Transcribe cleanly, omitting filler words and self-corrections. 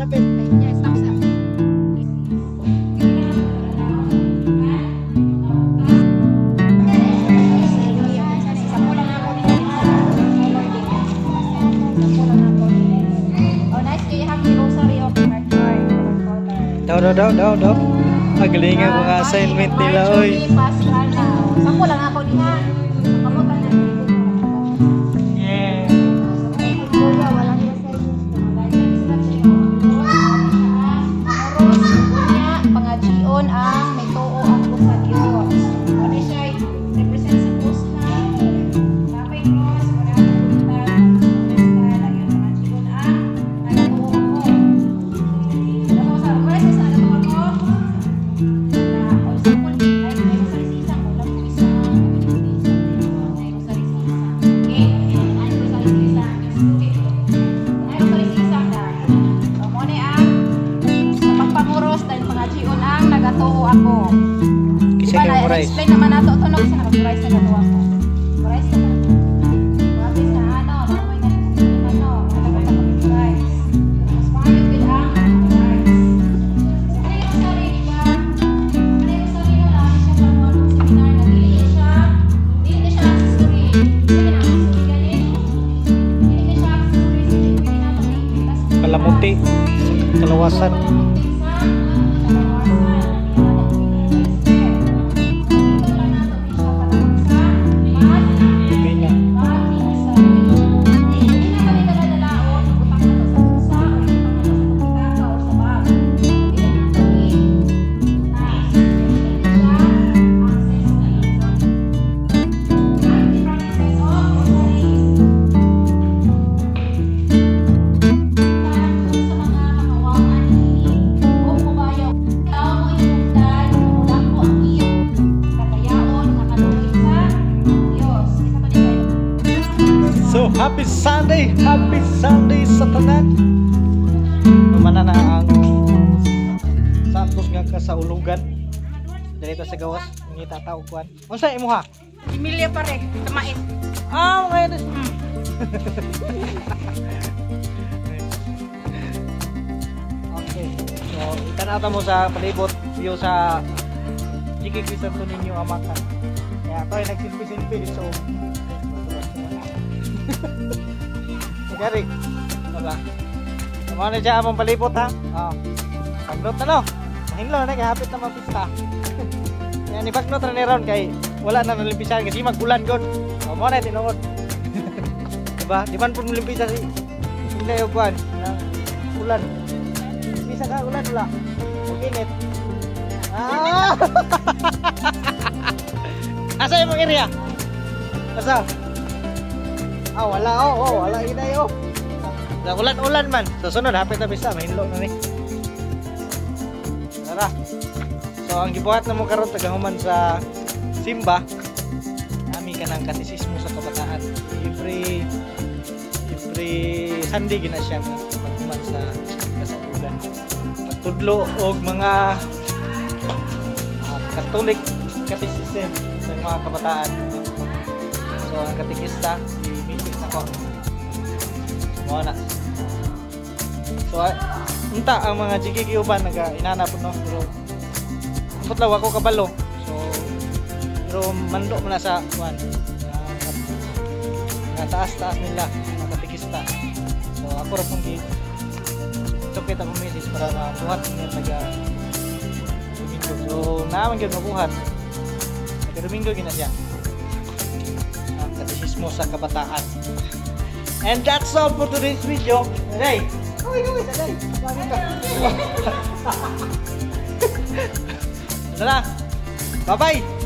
lapit. Yes, stop. Daw. Magaling ang mga assignment nila, oy. Sampo lang ako diha. Kamutan na. Yeah. Kuya, wala niya sa pangajion ang may tuo ako sa Diyos. Ano siya represent sa cross na. May cross, wala akong punta. Pangajion ang nagatuo ako. Nagatuo sa Christ, sa nagatuo ako. Ako. Kasi Diba kayo na explain naman nato ito no kasi naka-rice na gato ako. Rice na. Bakit na ano, mamoy na ano, rice. Mas pangit din ang rice. Ano yung sorry, di ba? Ano yung sorry na lang siya sa mga seminar na dili siya accessory. Dili na accessory ganin. Dili siya accessory sa pwede nato na Palamuti. Kalawasan. So, happy Sunday sa tanan. Pumana na ang Santos nga kasaulugan. Dito sa gawas, ngita tao kuan. Unsa imo ha? Emilia pare, tamait. Ngayon. Okay. So, itanata mo sa palibot view sa Jiki Santo Niño Amakan. Kaya ako ay nagsilpi-silpi so Gary, wala. Tama na dyan among palipot ha. Pagnot na no. Mahinlo na kahapit na mapista. Yan ipagnot na ni Ron kay wala na nalimpisan kasi magulan god. Mo na tinuod. Diba? Di man po limpisa si hindi yung kuwan ng ulan. Bisa ka ulan wala. Init. Asa yung area? Asa? Wala wala inay ulan man. Susunod hapit na bisa mahinlo na ni. Tara. So ang gibuhat na mo karon tagahuman sa simba. Nami ka ng katisismo sa kabataan. Every Sunday gina siya maghuman sa kasalugan. Pagtudlo og mga Catholic catechism sa mga kabataan. So ang katekista ako. Sumona. So, unta ang mga jigigi uban nag-inana po no. Pero putlaw ako kabalo. So, pero mando mo na sa kuan. Taas nila mga katekista. So, ako ra pong sukit ang message para mabuhat niya taga Domingo. So, naman gyud mabuhat. Taga Domingo gina siya. Katekismo sa kabataan. And that's all for today's video. Hey! Hey! Bye-bye!